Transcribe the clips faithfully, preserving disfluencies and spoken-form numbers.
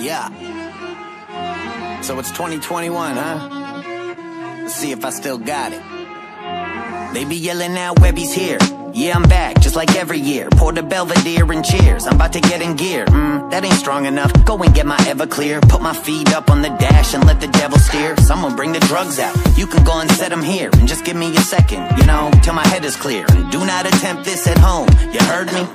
Yeah. So it's twenty twenty-one, huh? Let's see if I still got it. They be yelling out, Webby's here. Yeah, I'm back, just like every year. Pour the Belvedere and cheers. I'm about to get in gear. Mm, that ain't strong enough. Go and get my Everclear. Put my feet up on the dash and let the devil steer. Someone bring the drugs out. You can go and set them here. And just give me a second, you know, till my head is clear. And do not attempt this at home. You heard me?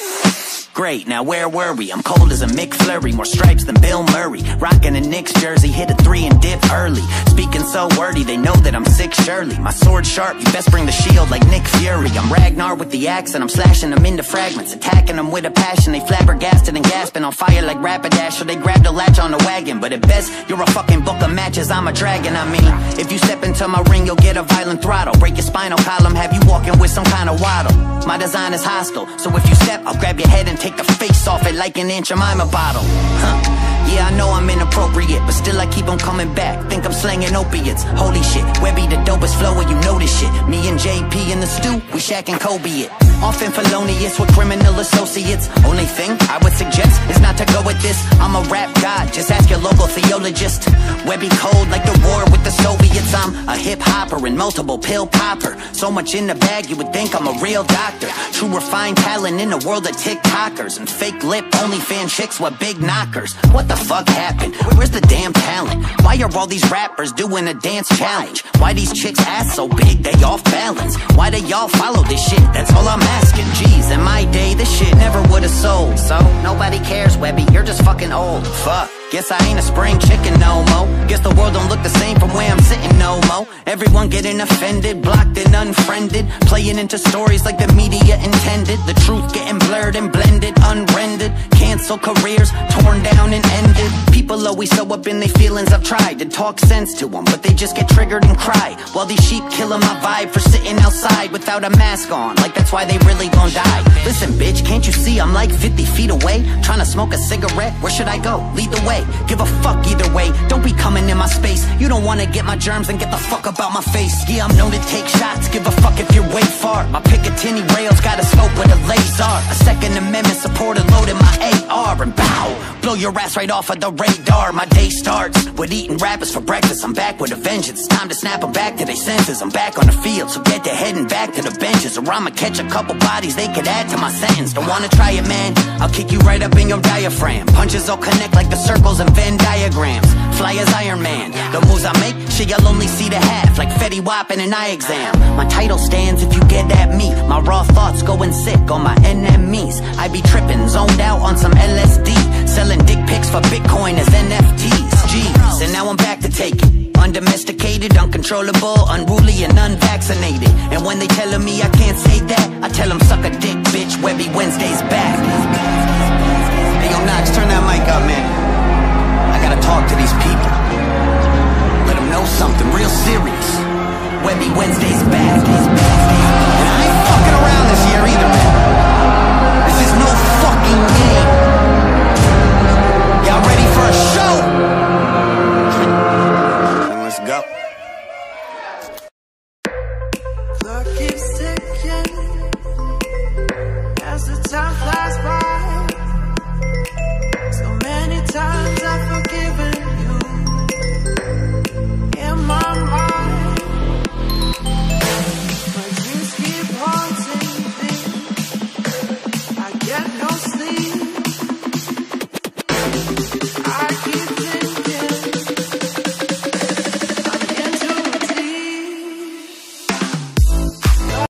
Great, now where were we? I'm cold as a McFlurry, more stripes than Bill Murray. Rockin' a Knicks jersey, hit a three and dip early. Speaking so wordy, they know that I'm sick surely. My sword sharp, you best bring the shield like Nick Fury. I'm Ragnar with the axe and I'm slashing them into fragments. Attacking them with a passion, they flabbergasted and gasping. On fire like Rapidash, so they grab the latch on the wagon. But at best, you're a fucking book of matches, I'm a dragon. I mean, if you step into my ring, you'll get a violent throttle. Break your spinal column, have you walking with some kind of waddle. My design is hostile, so if you step, I'll grab your head and take the face off it like an Aunt Jemima bottle. Huh? Yeah, I know I'm inappropriate, but still I keep on coming back. Think I'm slanging opiates. Holy shit, Webby the dopest flower, you know this shit. Me and J P in the stew, we Shaq and Kobe it. Often felonious with criminal associates. Only thing I would suggest is not to go with this. I'm a rap god, just ask your local theologist. Webby cold like the war with the Soviets. I'm a hip hopper and multiple pill popper. So much in the bag you would think I'm a real doctor. True refined talent in the world of TikTokers. And fake lip only fan chicks with big knockers. What the fuck happened? Where's the damn talent? Why are all these rappers doing a dance challenge? Why these chicks ass so big they off balance? Why do y'all follow this shit? That's all I'm asking. Jeez, in my day this shit never would've sold. So nobody cares, Webby, you're just fucking old. Fuck. Guess I ain't a spring chicken no mo. Guess the world don't look the same from where I'm sitting no mo. Everyone getting offended, blocked and unfriended, playing into stories like the media intended. The truth getting blurred and blended, unrendered. Cancel careers, torn down and ended. People always so up in their feelings. I've tried to talk sense to them, but they just get triggered and cry. While these sheep killing my vibe for sitting outside without a mask on, like that's why they really gon' die. Listen bitch, can't you see I'm like fifty feet away? Trying to smoke a cigarette, where should I go? Lead the way. Give a fuck either way, don't be coming in my space. You don't wanna get my germs and get the fuck about my face. Yeah, I'm known to take shots, give a fuck if you're way far. My Picatinny rails got a scope with a laser. A Second Amendment supporter loaded my A R. And bow, blow your ass right off of the radar. My day starts with eating rappers for breakfast. I'm back with a vengeance, time to snap them back to their senses. I'm back on the field, so get to heading back to the benches. Or I'ma catch a couple bodies they could add to my sentence. Don't wanna try it, man? I'll kick you right up in your diaphragm. Punches all connect like the circles and Venn diagrams. Fly as Iron Man. The moves I make, shit you'll only see the half. Like Fetty Wap in an eye exam. My title stands if you get at me. My raw thoughts going sick on my enemies. I be tripping, zoned out on some L S D. Selling dick pics for Bitcoin as N F Ts. Jeez, and now I'm back to take it. Undomesticated, uncontrollable, unruly and unvaccinated. And when they telling me I can't say that, I tell them suck a dick, bitch, Webby Wednesday's back.